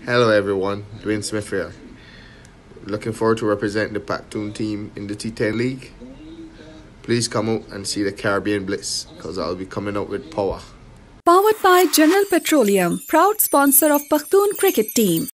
Hello everyone, Dwayne Smith here. Looking forward to representing the Pakhtoon team in the T10 League. Please come out and see the Caribbean Blitz because I'll be coming out with power. Powered by General Petroleum, proud sponsor of Pakhtoon cricket team.